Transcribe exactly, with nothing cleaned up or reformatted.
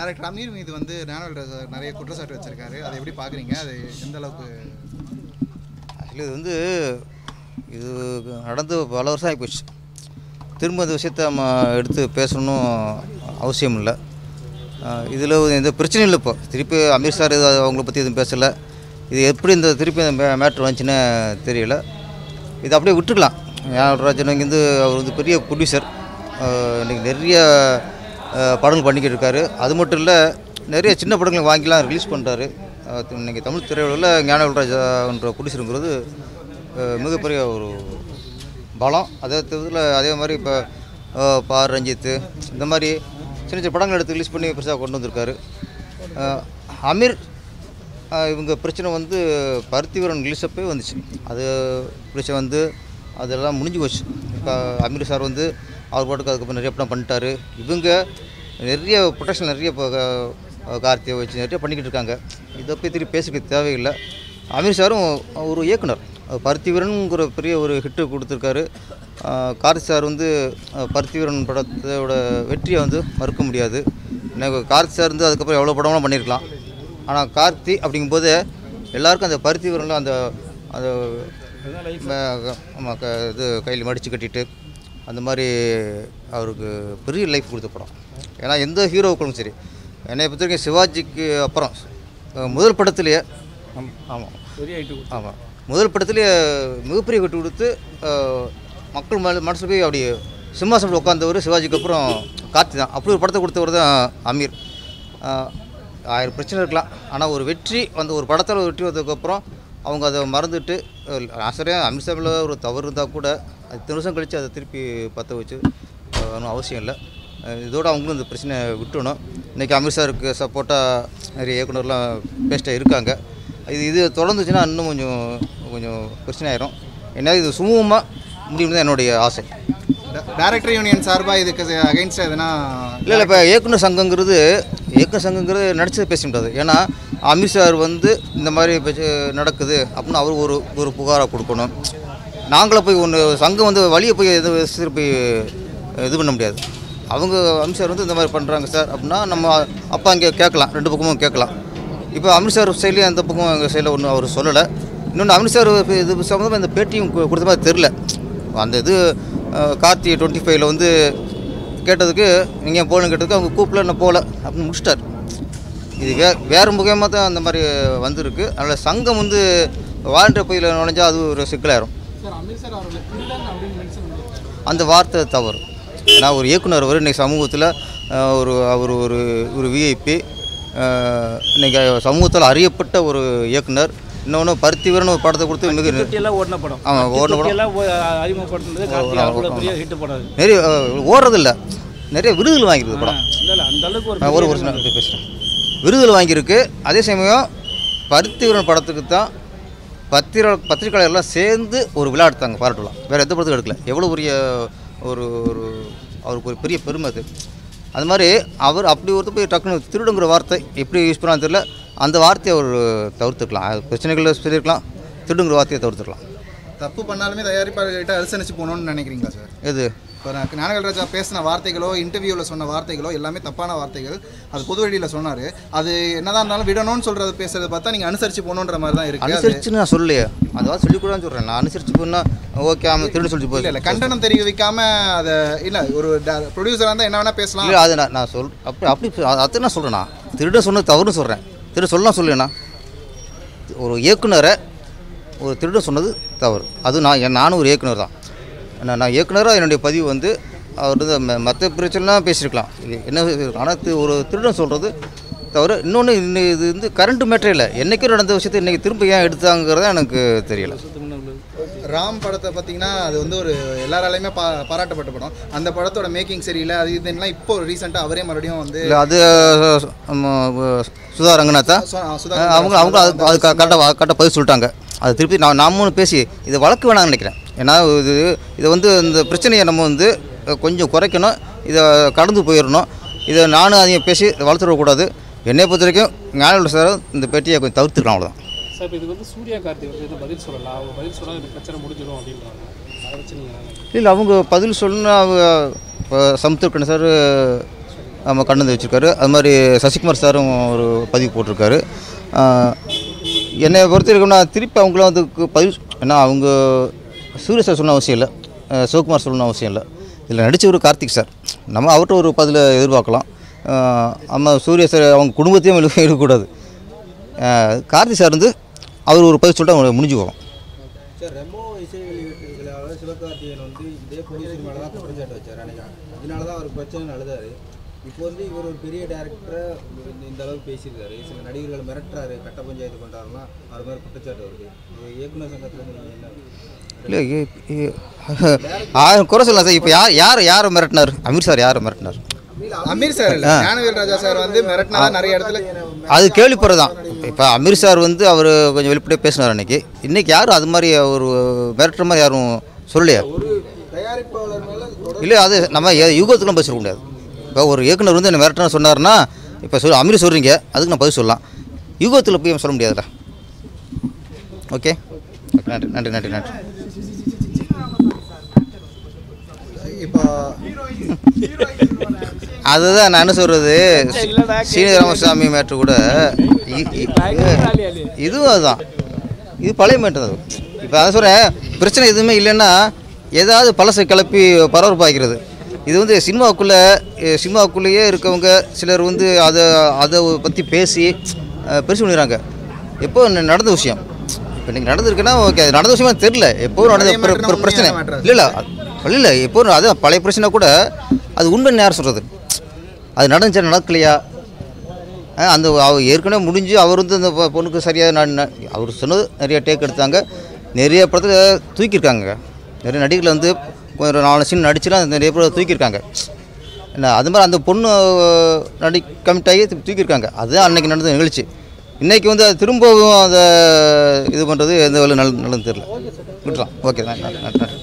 Director Amir மீது வந்து ஞானவேல் ராஜா நிறைய குற்றச்சாட்டு வச்சிருக்காரு. அதை எப்படி பார்க்குறீங்க? அது எந்த அளவுக்கு? ஆக்சுவலி இது வந்து இது நடந்து பல வருஷம் ஆகி போச்சு. திரும்ப இந்த விஷயத்தை நம்ம எடுத்து பேசணும் அவசியம் இல்லை. இதில் எந்த பிரச்சனையும் இல்லை. இப்போ திருப்பி அமீர் சார் இது அவங்கள பற்றி எதுவும் பேசலை. இது எப்படி இந்த திருப்பி இந்த மே மேட்ரு வந்துச்சுன்னு தெரியல. இது அப்படியே விட்டுக்கலாம். ஞானவேல் ராஜன் இங்கேருந்து அவர் வந்து பெரிய ப்ரொடியூசர். இன்றைக்கி நிறைய படங்கள் பண்ணிக்கிட்டு இருக்காரு. அது மட்டும் இல்லை, நிறைய சின்ன படங்களை வாங்கிலாம் ரிலீஸ் பண்ணுறாரு. இன்றைக்கி தமிழ் திரையுலகில் ஞானவேல் ராஜான்ற ப்ரொடியூசருங்கிறது மிகப்பெரிய ஒரு பலம். அதே இதில் அதே மாதிரி இப்போ பார் ரஞ்சித்து இந்த மாதிரி சின்ன சின்ன படங்கள் எடுத்து ரிலீஸ் பண்ணி பெருசாக கொண்டு வந்திருக்காரு. அமீர் இவங்க பிரச்சனை வந்து பருத்திவீரன் ரிலீஸ் அப்போ வந்துச்சு. அது பிரச்சனை வந்து அதெல்லாம் முடிஞ்சு போச்சு. இப்போ அமீர் சார் வந்து அவர் பாட்டுக்கு அதுக்கப்புறம் நிறைய படம் பண்ணிட்டாரு. இவங்க நிறைய ப்ரொடக்ஷன் நிறைய இப்போ கார்த்தியை வச்சு நிறைய பண்ணிக்கிட்டு இருக்காங்க. இதை பற்றி திருப்பி பேசிக்க தேவையில்லை. அமீர் சாரும் ஒரு இயக்குனர். பருத்திவீரனுங்கிற பெரிய ஒரு ஹிட்டு கொடுத்துருக்காரு. கார்த்தி சார் வந்து பருத்திவீரன் படத்தோட வெற்றியை வந்து மறுக்க முடியாது. எனக்கு கார்த்தி சார் வந்து அதுக்கப்புறம் எவ்வளோ படம்லாம் பண்ணியிருக்கலாம். ஆனால் கார்த்தி அப்படிங்கும்போது எல்லாருக்கும் அந்த பருத்திவீரனில் அந்த அந்த இது கையில் மடித்து கட்டிட்டு அந்த மாதிரி அவருக்கு பெரிய லைஃப் கொடுத்த படம். ஏன்னா எந்த ஹீரோவுக்கும் சரி, என்னை பொறுத்த வரைக்கும் சிவாஜிக்கு அப்புறம் முதல் படத்துலேயே ஆமாம் ஆமாம் முதல் படத்துலேயே மிகப்பெரிய கட்டு கொடுத்து மக்கள் மேலே மனசில் போய் அப்படி சிம்மாசனத்தில் உட்காந்தவர் சிவாஜிக்கு அப்புறம் கார்த்தி தான். அப்படி ஒரு படத்தை கொடுத்தவர் தான் அமீர். ஆயிரம் பிரச்சனை இருக்கலாம், ஆனால் ஒரு வெற்றி அந்த ஒரு படத்தில் வெற்றி வந்ததுக்கப்புறம் அவங்க அதை மறந்துட்டு ஆசிரியர் அமீர் சாமியில் ஒரு தவறு இருந்தால் கூட அது இத்தனை வருஷம் கழித்து அதை திருப்பி பற்ற வச்சு ஒன்றும் அவசியம் இல்லை. இதோடு அவங்களும் இந்த பிரச்சனை விட்டுணும். இன்றைக்கி அமீர் சாருக்கு சப்போர்ட்டாக நிறைய இயக்குனர்லாம் பேஸ்ட்டாக இருக்காங்க. இது இது தொடர்ந்துச்சுன்னா இன்னும் கொஞ்சம் கொஞ்சம் பிரச்சனை ஆயிரும். ஏன்னா இது சுமூகமாக முடியும் தான் என்னுடைய ஆசை. டைரக்டர் யூனியன் சார்பாக இதுக்கு அகைன்ஸ்டாக எதுனா இல்லை இல்லை இப்போ இயக்குனர் சங்கங்கிறது இயக்குனர் சங்கங்கிறது நடிச்சதை பேச முடியாது. ஏன்னா அமீர் சார் வந்து இந்த மாதிரி நடக்குது அப்படின்னு அவர் ஒரு ஒரு புகாராக கொடுக்கணும். நாங்களே போய் ஒன்று சங்கம் வந்து வழியை போய் எது போய் இது பண்ண முடியாது. அவங்க அமீர் சார் வந்து இந்த மாதிரி பண்ணுறாங்க சார் அப்படின்னா நம்ம அப்பா அங்கே கேட்கலாம், ரெண்டு பக்கமும் கேட்கலாம். இப்போ அமீர் சார் சைட்லேயும் அந்த பக்கம் எங்கள் சைடில் ஒன்றும் அவர் சொல்லலை. இன்னொன்று அமீர் சார் இது சம்மந்தமாக இந்த பேட்டியும் கொடுத்த மாதிரி தெரில. அந்த இது கார்த்தி டுவெண்ட்டி ஃபைவ்ல வந்து கேட்டதுக்கு நீங்கள் போகணுன்னு கேட்டதுக்கு அவங்க கூப்பிடல, நான் போகல அப்படின்னு முடிச்சிட்டார். இது வே வேறு முக்கியமாக தான் அந்த மாதிரி வந்திருக்கு. அதனால் சங்கம் வந்து வாலண்டியர் பகுதியில் நுழைஞ்சால் அது ஒரு சிக்கலாயிரும். அந்த வார்த்தை தவறு. ஏன்னா ஒரு இயக்குனர் அவர் இன்றைக்கி சமூகத்தில் ஒரு அவர் ஒரு ஒரு விஐபி, இன்றைக்கி சமூகத்தில் அறியப்பட்ட ஒரு இயக்குனர். இன்னொன்று பருத்திவீரன் ஒரு படத்தை கொடுத்து மிக ஓடின படம். ஆமாம் ஓடின படம் நிறைய ஓடுறதில்லை, நிறைய விருதுகள் வாங்கியிருக்கு படம். ஒரு ஒரு பேசுகிறேன் விருதுகள் வாங்கியிருக்கு. அதே சமயம் பருத்திவீரன் படத்துக்கு தான் பத்திர பத்திரிகையாளர்லாம் சேர்ந்து ஒரு விழா எடுத்தாங்க, பாராட்டுலாம். வேறு எந்த படத்துக்கும் எடுக்கல. எவ்வளோ பெரிய ஒரு ஒரு அவருக்கு ஒரு பெரிய பெருமை அது. அது மாதிரி அவர் அப்படி ஒருத்தர் போய் டக்குன்னு திருடுங்கிற வார்த்தை எப்படி யூஸ் பண்ணான்னு தெரியல. அந்த வார்த்தையை அவர் தவிர்த்துக்கலாம். அது பிரச்சனைகளில் சொல்லியிருக்கலாம், திருடுங்கிற வார்த்தையை தவிர்த்துக்கலாம். தப்பு பண்ணாலுமே தயாரிப்பாளர்கிட்ட அனுசரித்து போகணுன்னு நினைக்கிறீங்களா சார்? எது இப்போ ஞானவேல் ராஜா பேசின வார்த்தைகளோ இன்டர்வியூவில் சொன்ன வார்த்தைகளோ எல்லாமே தப்பான வார்த்தைகள். அது பொது வழியில் சொன்னார். அது என்னதான் இருந்தாலும் விடணும்னு சொல்கிறது பேசுறது பார்த்தா நீங்கள் அனுசரித்து போகணுன்ற மாதிரி தான் இருக்குது. அனுசரிச்சு நான் சொல்லலையே, அதாவது சொல்லிக்கூடாதுன்னு சொல்கிறேன். நான் அனுசரித்து போனால் ஓகே அவன் திருடு சொல்லிட்டு போய் இல்லை கண்டனம் தெரிவிக்காமல் அதை இல்லை ஒரு ப்ரொடியூசராக இருந்தால் என்ன வேணால் பேசலாம். இல்லை அது நான் நான் சொல் அப்படி அப்படி அதை நான் சொல்கிறேன்னா திருட சொன்னது தவறுன்னு சொல்கிறேன். திருட சொல்லலாம் சொல்லுவேண்ணா. ஒரு இயக்குனரை ஒரு திருட சொன்னது தவறு. அது நான் நானும் ஒரு இயக்குனர் தான். நான் நான் இயக்குனராக என்னுடைய பதிவு வந்து அவர் வந்து மற்ற பிரச்சனைலாம் பேசியிருக்கலாம். என்ன ஆனால் ஒரு திருடன் சொல்கிறது தவிர. இன்னொன்று இன்னும் இது வந்து கரண்ட் மேட்டரே இல்லை. என்றைக்கும் நடந்த விஷயத்தை இன்றைக்கி திரும்ப ஏன் எடுத்தாங்கிறத எனக்கு தெரியலை. ராம் படத்தை பார்த்தீங்கன்னா அது வந்து ஒரு எல்லாராலையுமே பா பாராட்டப்பட்ட படம். அந்த படத்தோட மேக்கிங் சரியில்லை, அது இதுலாம் இப்போ ரீசெண்டாக அவரே மறுபடியும் வந்து இல்லை அது சுதா ரங்கநாதா அவங்க அவங்க அது அது கரெக்டாக கரெக்டாக பதிவு சொல்லிட்டாங்க. அதை திருப்பி நான் நாமும் பேசி இதை வழக்கு வேணாம்னு நினைக்கிறேன். ஏன்னா இது இதை வந்து இந்த பிரச்சனையை நம்ம வந்து கொஞ்சம் குறைக்கணும், இதை கடந்து போயிடணும். இதை நானும் அதையும் பேசி வளர்த்துடக்கூடாது. என்னை பொறுத்த வரைக்கும் ஞானவேல் சார் இந்த பேட்டியை கொஞ்சம் தவிர்த்துக்கலாம், அவ்வளோதான். சார் இப்போ இதுக்கு வந்து சூர்யா கார்த்தி வந்து பதில் சொல்லலாம், அவங்க பதில் சொன்னால் இந்த பிரச்சனை முடிஞ்சிடும் அப்படின்றாங்க. அதை வச்சு நீங்கள் இல்லை அவங்க பதில் சொல்லணும். அவங்க இப்போ சமுத்திரக்கணி சார் நம்ம கண்டு வந்து வச்சுருக்காரு. அது மாதிரி சசிகுமார் சாரும் ஒரு பதிவு போட்டிருக்காரு. என்னை பொறுத்த வரைக்கும் நான் திருப்பி அவங்களும் அதுக்கு பதிவு, ஏன்னா அவங்க சூரிய சார் சொன்ன அவசியம் இல்லை, சிவகுமார் சொல்லணும் அவசியம் இல்லை. இதில் நடித்த ஒரு கார்த்திக் சார், நம்ம அவர்கிட்ட ஒரு பதிலை எதிர்பார்க்கலாம். நம்ம சூரிய சார் அவங்க குடும்பத்தையும் இருக்கக்கூடாது. கார்த்திக் சார் வந்து அவர் ஒரு பதிவு சொல்லிட்டு அவங்க முடிஞ்சு போகும். சார் ரெமோ இசை வெளியீட்டுகளால் சிவகார்த்திகேயன் வந்து இதே ப்ரொடியூசர் மேலே தான் குற்றச்சாட்டு வச்சார் அன்றைக்கி. அதனால தான் அவர் பிரச்சனை அழுதாரு. இப்போ வந்து இவர் ஒரு பெரிய டேரக்டரை இந்த அளவுக்கு பேசியிருக்காரு. சில நடிகர்கள் மிரட்டுறாரு, கட்ட பஞ்சாயத்து பண்ணுறாருன்னா அவர் மாதிரி குற்றச்சாட்டு வருது. இயக்குனர் சங்கத்தில் நீங்கள் என்ன இல்லை ஆயிரம் குறை சொல்லலாம் சார். இப்போ யார் யார் யார் மிரட்டினார்? அமீர் சார் யார் மிரட்டினார்? அமீர் சார் இல்லை, ஞானவேல் ராஜா சார் வந்து மிரட்டினா நிறைய இடத்துல அது கேள்விப்படுறதான். இப்போ அமீர் சார் வந்து அவர் கொஞ்சம் வெளிப்படையாக பேசினார் அன்றைக்கி. இன்றைக்கி யாரும் அது மாதிரி ஒரு மிரட்டுற மாதிரி யாரும் சொல்லலையா? தயாரிப்பாளர் மேலே இல்லை, அது நம்ம யுகத்துலாம் பதில் சொல்ல முடியாது. இப்போ ஒரு இயக்குனர் வந்து என்ன மிரட்டணும் சொன்னார்னா, இப்போ சொல் அமீர் சொல்கிறீங்க, அதுக்கு நான் பதில் சொல்லலாம். யுகத்தில் போய் சொல்ல முடியாதுல்ல. ஓகே, நன்றி நன்றி நன்றி நன்றி. இப்போ அதுதான் நான் என்ன சொல்கிறது, சீனி ராமசாமி மேட்ரு கூட இதுவும் அதுதான், இது பழைய மேட்ரு தான். இப்போ அதை சொல்கிறேன், பிரச்சனை எதுவுமே இல்லைன்னா ஏதாவது பழசை கிளப்பி பரபரப்பாகிறது. இது வந்து சினிமாவுக்குள்ளே சினிமாவுக்குள்ளேயே இருக்கவங்க சிலர் வந்து அதை அதை பற்றி பேசி பெருசு பண்ணிடுறாங்க. எப்போ நடந்த விஷயம், இப்போ இன்றைக்கி நடந்திருக்குன்னா ஓகே, அது நடந்த விஷயமா தெரியல, எப்போ நடந்த பிரச்சனை இல்லை இல்லை இல்லை இல்லை எப்போ அது பழைய பிரச்சனை கூட அது உண்மைன்னு யார் சொல்கிறது? அது நடந்துச்சா நடக்கலையா? அந்த அவர் ஏற்கனவே முடிஞ்சு அவர் வந்து அந்த பொண்ணுக்கு சரியாக நான் அவர் சொன்னது நிறைய டேக் எடுத்தாங்க, நிறைய படத்தில் தூக்கியிருக்காங்க. நிறைய நடிகர்கள் வந்து கொஞ்சம் நாலு சீன் நடிச்சுலாம் நிறைய பேர் தூக்கியிருக்காங்க. என்ன அது மாதிரி அந்த பொண்ணு நடி கமிட் ஆகி தூக்கியிருக்காங்க. அதுதான் அன்றைக்கி நடந்த நிகழ்ச்சி. இன்றைக்கி வந்து அது திரும்பவும் அதை இது பண்ணுறது எந்த வேலை நல்ல நல்லதுன்னு தெரியல. விட்டுலாம். ஓகே, நன்றி நன்றி.